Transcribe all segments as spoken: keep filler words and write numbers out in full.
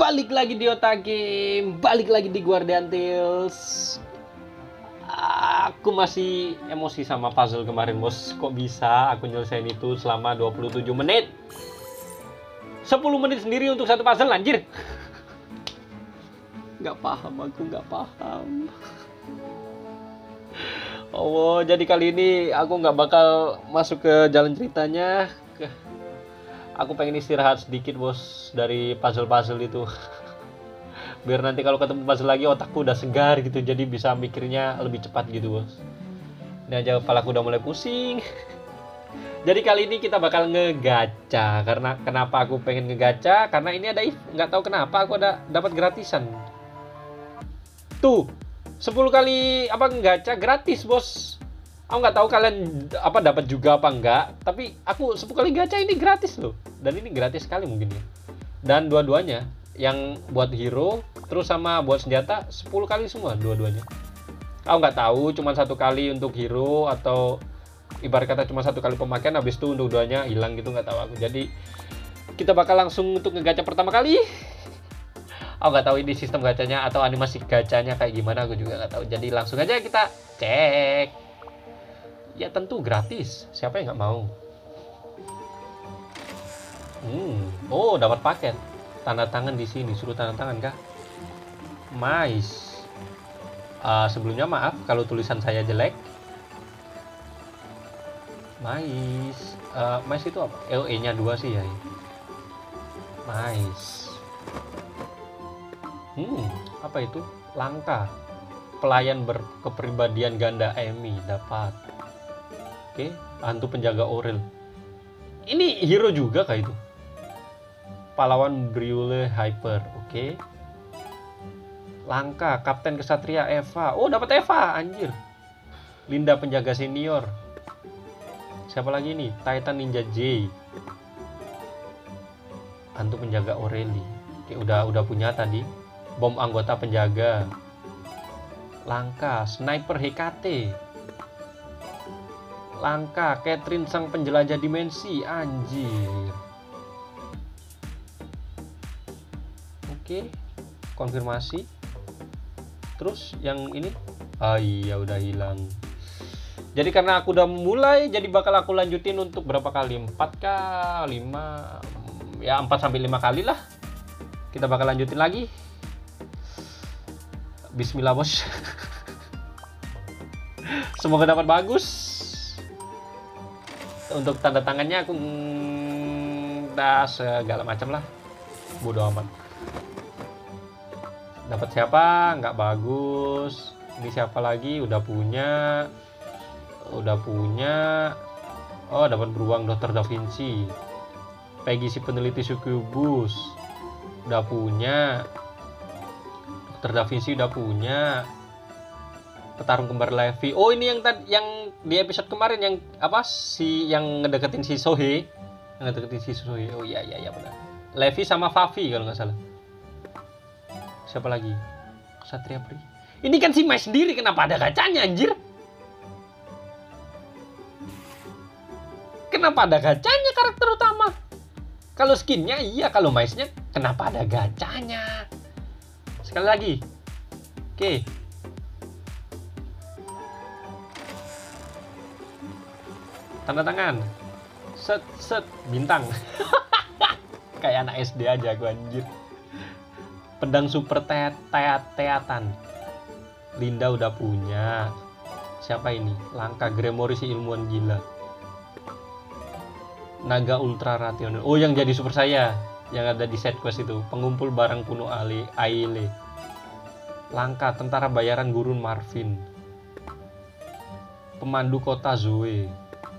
balik lagi di Otak Game, balik lagi di Guardian Tales. Aku masih emosi sama puzzle kemarin, bos. Kok bisa aku nyelesain itu selama dua puluh tujuh menit? sepuluh menit sendiri untuk satu puzzle, anjir. Gak paham, aku gak paham. Oh, jadi kali ini aku gak bakal masuk ke jalan ceritanya. Aku pengen istirahat sedikit, bos, dari puzzle-puzzle itu. Biar nanti kalau ketemu puzzle lagi otakku udah segar gitu, jadi bisa mikirnya lebih cepat gitu, bos. Ini aja kepalaku udah mulai pusing. Jadi kali ini kita bakal ngegacha. Karena kenapa aku pengen ngegacha? Karena ini ada nggak tahu kenapa aku ada dapat gratisan. Tuh, sepuluh kali apa ngegacha gratis, bos. Aku nggak tahu kalian apa dapat juga apa enggak, tapi aku sepuluh kali gacha ini gratis loh. Dan ini gratis sekali mungkin ya. Dan dua-duanya, yang buat hero terus sama buat senjata sepuluh kali semua dua-duanya. Aku nggak tahu cuma satu kali untuk hero atau ibarat kata cuma satu kali pemakaian, habis itu untuk duanya hilang gitu, nggak tahu aku. Jadi kita bakal langsung untuk ngegacha pertama kali. Aku nggak tahu ini sistem gacanya atau animasi gacanya kayak gimana, aku juga nggak tahu. Jadi langsung aja kita cek. Ya tentu gratis, siapa yang nggak mau? Hmm, oh dapat paket. Tanda tangan di sini, suruh tanda tangan kah? Mais. Uh, sebelumnya maaf kalau tulisan saya jelek. Mais, uh, mais itu apa? L E-nya dua sih ya. Mais. Hmm, apa itu? Langka. Pelayan berkepribadian ganda Emi dapat. Oke, hantu penjaga Aurel. Ini hero juga kah itu? Pahlawan Brule Hyper. Oke. Langka, Kapten Kesatria Eva. Oh, dapat Eva, anjir. Linda penjaga senior. Siapa lagi nih? Titan Ninja J. Hantu penjaga Aureli. Oke, udah udah punya tadi. Bom anggota penjaga. Langka, Sniper H K T. Langka, Catherine sang penjelajah dimensi, anjir. Oke, konfirmasi. Terus yang ini, ah iya udah hilang. Jadi karena aku udah mulai, jadi bakal aku lanjutin untuk berapa kali? empat kali, lima, ya empat sampai lima kali lah. Kita bakal lanjutin lagi. Bismillah, bos. Semoga dapat bagus. Untuk tanda tangannya aku udah segala macam lah, bodo amat. Dapat siapa? Nggak bagus. Ini siapa lagi? Udah punya, udah punya. Oh, dapat beruang Dokter Da Vinci. Peggy si peneliti Succubus udah punya. Dokter Da Vinci udah punya. Petarung kembar Levi. Oh, ini yang tadi yang di episode kemarin yang apa si yang ngedeketin si Sohe, yang ngedeketin si Sohe. Oh iya iya iya benar. Levi sama Favi kalau nggak salah. Siapa lagi? Satria Pri. Ini kan si Mai sendiri, kenapa ada gacanya, anjir? Kenapa ada gacanya karakter utama? Kalau skinnya iya, kalau Mai-nya kenapa ada gacanya? Sekali lagi. Oke. Tanda tangan. Set set bintang. Kayak anak S D aja gue, anjir. Pedang super teat teat teatan. Linda udah punya. Siapa ini? Langka Gremory si ilmuwan gila. Naga ultra rasional. Oh, yang jadi super saya yang ada di set quest itu. Pengumpul barang kuno Ali Aile. Langka tentara bayaran gurun Marvin. Pemandu kota Zoe.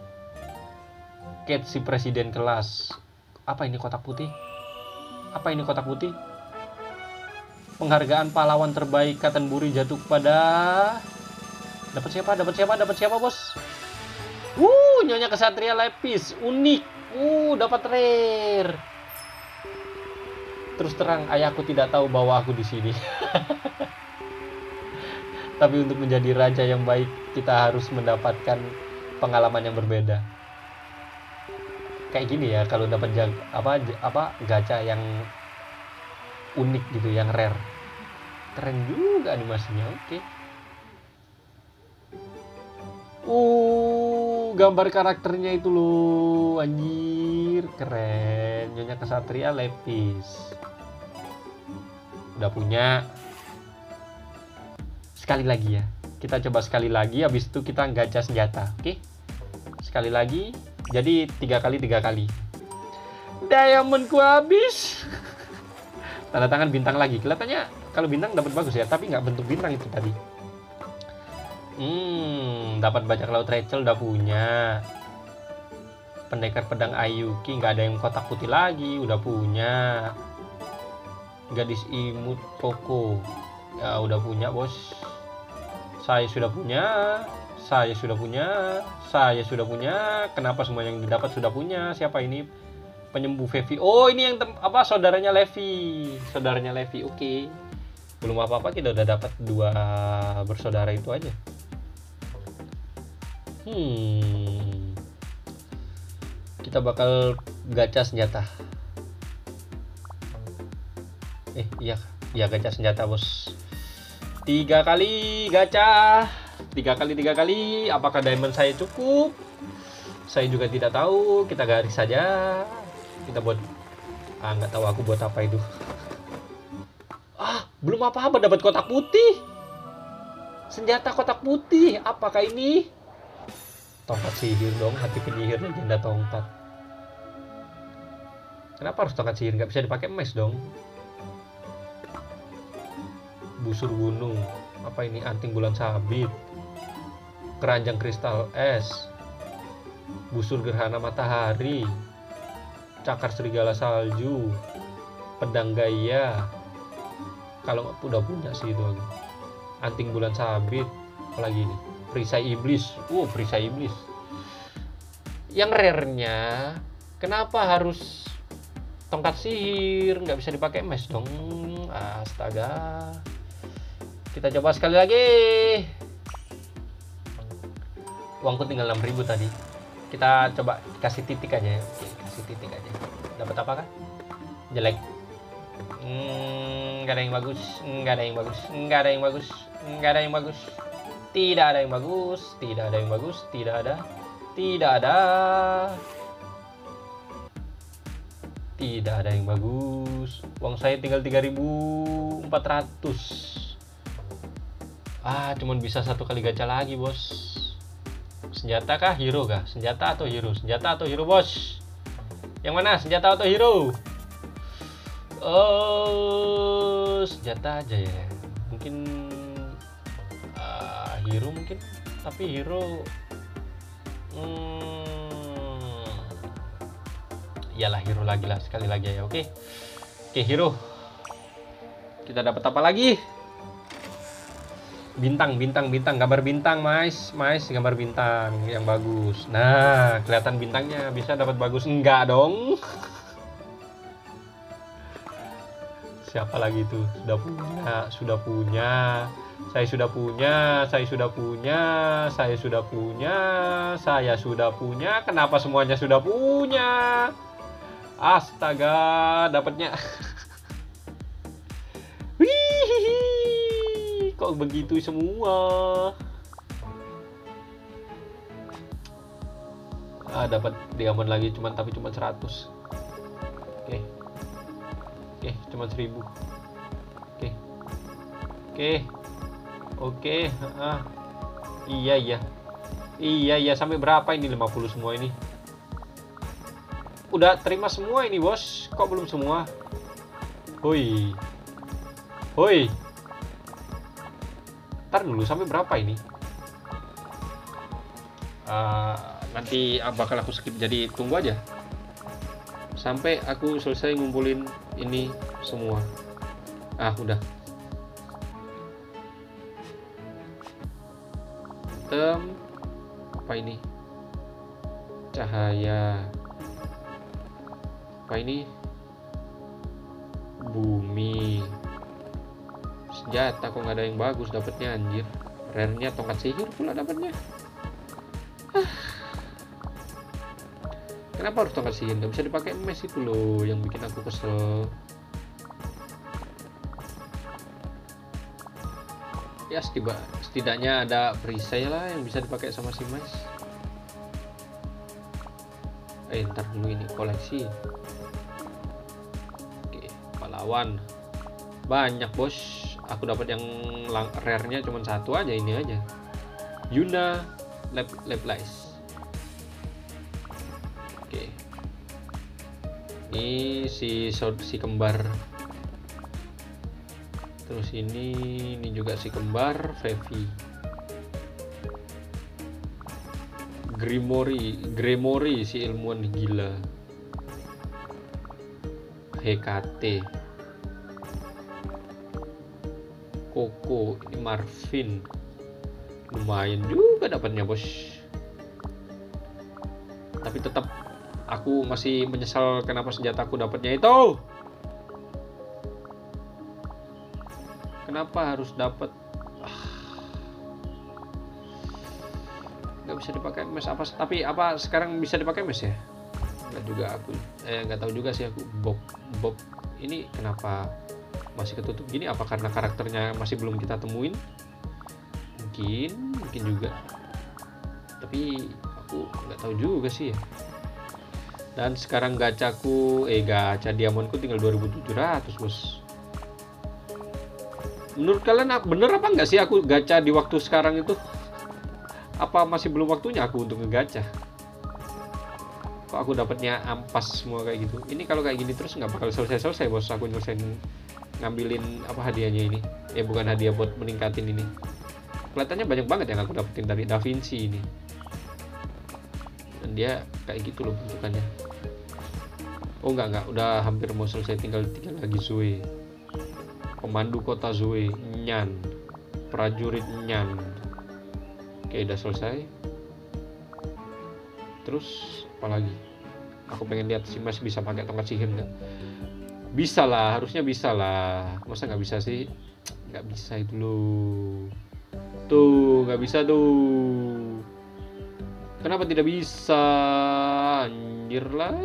Kate si presiden kelas. Apa ini kotak putih? Apa ini kotak putih? Penghargaan pahlawan terbaik Katenburi jatuh kepada dapat siapa? Dapat siapa? Dapat siapa, bos? Uh, Nyonya Kesatria Lepis, unik. Uh, dapat rare. Terus terang, ayahku tidak tahu bahwa aku di sini. Tapi untuk menjadi raja yang baik, kita harus mendapatkan pengalaman yang berbeda. Kayak gini ya, kalau dapat jag, apa apa gacha yang unik gitu, yang rare. Keren juga animasinya. Oke. Uh, gambar karakternya itu loh, anjir, keren. Nyonya Kesatria Lepis. Udah punya. Sekali lagi ya. Kita coba sekali lagi, habis itu kita gacha senjata. Oke. Sekali lagi. Jadi tiga kali tiga kali. Diamondku habis. Tanda tangan bintang lagi. Kelihatannya kalau bintang dapat bagus ya, tapi nggak bentuk bintang itu tadi. Hmm, dapat bajak laut Rachel udah punya. Pendekar pedang Ayuki nggak ada yang kotak putih lagi, udah punya. Gadis imut Koko, ya udah punya bos. Saya sudah punya, saya sudah punya, saya sudah punya. Kenapa semua yang didapat sudah punya? Siapa ini? Penyembuh Fevi. Oh, ini yang tem- apa saudaranya Levi, saudaranya Levi. Oke. Okay. Belum apa-apa kita udah dapat dua bersaudara itu aja. Hmm. Kita bakal gacha senjata. Eh, iya, iya gacha senjata, bos. Tiga kali gacha. Tiga kali, tiga kali. Apakah diamond saya cukup? Saya juga tidak tahu. Kita garis saja. Kita buat, ah nggak tahu aku buat apa itu. Ah, belum apa-apa dapat kotak putih. Senjata kotak putih. Apakah ini? Tongkat sihir dong, hati penyihir legenda tongkat. Kenapa harus tongkat sihir? Nggak bisa dipakai emas dong. Busur gunung. Apa ini? Anting bulan sabit. Keranjang kristal es. Busur gerhana matahari. Cakar serigala salju. Pedang gaya. Kalau udah punya sih itu aku. Anting bulan sabit. Apalagi ini? Perisai iblis. Wow, perisai iblis. Yang rare-nya, kenapa harus tongkat sihir? Nggak bisa dipakai emas dong. Astaga. Kita coba sekali lagi. Uangku tinggal enam ribu tadi. Kita coba kasih titik aja ya. Oke, kasih titik aja. Dapat apa kan? Jelek. Hmm, nggak ada yang bagus. Nggak ada yang bagus. Nggak ada yang bagus. Nggak ada yang bagus. Tidak ada yang bagus, tidak ada yang bagus, tidak ada, tidak ada, tidak ada yang bagus. Uang saya tinggal tiga ribu empat ratus. Ah, cuman bisa satu kali gacha lagi, bos. Senjata kah, hero kah? Senjata atau hero? Senjata atau hero, bos? Yang mana, senjata atau hero? Oh, senjata aja ya. Mungkin hero mungkin, tapi hero hmm, iyalah hero lagi lah, sekali lagi ya. Oke, oke hero. Kita dapat apa lagi? Bintang, bintang, bintang, gambar bintang, mais, mais, gambar bintang yang bagus. Nah, kelihatan bintangnya, bisa dapat bagus. Enggak dong. Siapa lagi tuh? Sudah punya, sudah punya. Saya sudah punya, saya sudah punya, saya sudah punya, saya sudah punya. Kenapa semuanya sudah punya? Astaga, dapatnya. Wih, kok begitu semua? Ah, dapat diamond lagi, cuman tapi cuma seratus. Oke, oke, cuma seribu. Oke, oke. Oke, ah, iya iya, iya iya sampai berapa ini? lima puluh semua ini. Udah terima semua ini, bos. Kok belum semua? Hoi, hoi. Ntar dulu sampai berapa ini? Uh, nanti bakal aku skip, jadi tunggu aja sampai aku selesai ngumpulin ini semua. Ah, udah. Tem apa ini? Cahaya. Apa ini? Bumi. Senjata kok nggak ada yang bagus dapatnya, anjir. Rare-nya tongkat sihir pula dapatnya. Ah. Kenapa harus tongkat sihir? Nggak bisa dipakai emas itu loh yang bikin aku kesel. Ya setiba, setidaknya ada perisai lah yang bisa dipakai sama si Mas. Eh ntar dulu, ini koleksi. Oke, pahlawan banyak bos. Aku dapat yang rare-nya cuma satu aja, ini aja. Yuna Lab Lablice. Oke, ini si si kembar. Terus ini ini juga si kembar Fevi. Grimory, Grimory si ilmuwan gila. H K T. Koko, ini Marvin. Lumayan juga dapatnya, bos. Tapi tetap aku masih menyesal kenapa senjata aku dapatnya itu. Kenapa harus dapat? Ah. Nggak bisa dipakai mes apa? Tapi apa sekarang bisa dipakai mes ya? Nggak juga aku. Eh nggak tahu juga sih aku. Bob Bob ini kenapa masih ketutup gini? Apa karena karakternya masih belum kita temuin? Mungkin, mungkin juga. Tapi aku nggak tahu juga sih ya. Dan sekarang gacaku, eh gacha diamondku tinggal dua ribu tujuh ratus, bos. Menurut kalian bener apa nggak sih aku gacha di waktu sekarang itu? Apa masih belum waktunya aku untuk ngegacha? Kok aku dapatnya ampas semua kayak gitu? Ini kalau kayak gini terus nggak bakal selesai-selesai, bos. Aku nyelesain ngambilin apa hadiahnya ini. Ya bukan hadiah buat meningkatin ini. Kelihatannya banyak banget yang aku dapetin dari Da Vinci ini. Dan dia kayak gitu loh bentukannya. Oh enggak enggak, udah hampir mau selesai, tinggal tinggal lagi Zoe. Pemandu kota Zoe, Nyan. Prajurit Nyan. Oke, udah selesai. Terus apa lagi? Aku pengen lihat si Mas bisa pakai tongkat sihir nggak? Bisa lah, harusnya bisa lah. Masa nggak bisa sih? Nggak bisa itu loh. Tuh, nggak bisa tuh. Kenapa tidak bisa? Anjir lah.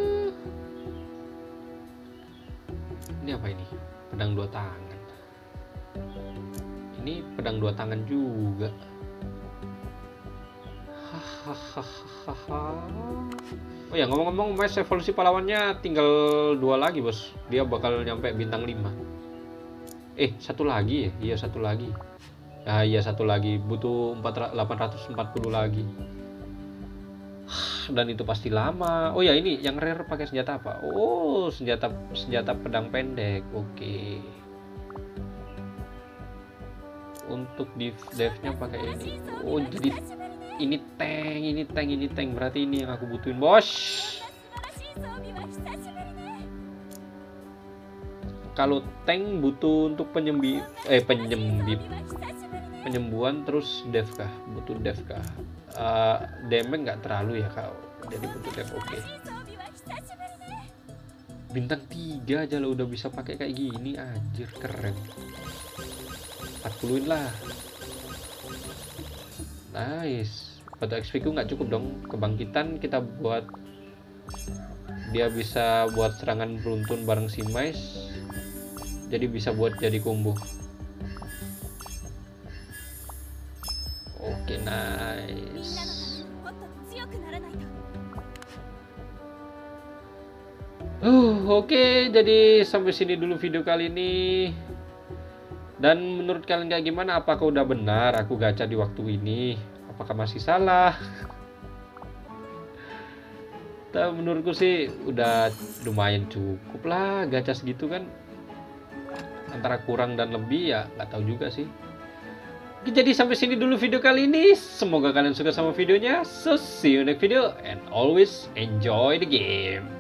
Ini apa ini? Pedang dua tangan. Ini pedang dua tangan juga. Hahaha. Oh ya, ngomong-ngomong, Mas evolusi pahlawannya tinggal dua lagi, bos. Dia bakal nyampe bintang lima. Eh, satu lagi ya? Iya, satu lagi. Ah iya, satu lagi. Butuh delapan ratus empat puluh lagi. Dan itu pasti lama. Oh ya, ini yang rare pakai senjata apa? Oh, senjata senjata pedang pendek. Oke. Untuk div devnya pakai ini. Oh, jadi ini tank, ini tank, ini tank. Berarti ini yang aku butuhin, bos. Kalau tank butuh untuk penyembi eh penyembib. Penyembuhan terus dev kah? Butuh dev kah? Uh, damage nggak terlalu ya kau, jadi butuh dev. Oke. Bintang tiga aja lo udah bisa pakai kayak gini, anjir keren. empat puluhin lah. Nice. Batu X P ku nggak cukup dong. Kebangkitan kita buat dia bisa buat serangan beruntun bareng si Mais. Jadi bisa buat jadi combo. Oke, nice. Uh, oke, okay, jadi sampai sini dulu video kali ini. Dan menurut kalian kayak gimana? Apakah udah benar aku gacha di waktu ini? Apakah masih salah? Tapi menurutku sih udah lumayan cukup lah gacha segitu kan. Antara kurang dan lebih ya nggak tahu juga sih. Jadi sampai sini dulu video kali ini. Semoga kalian suka sama videonya. So see you next video and always enjoy the game.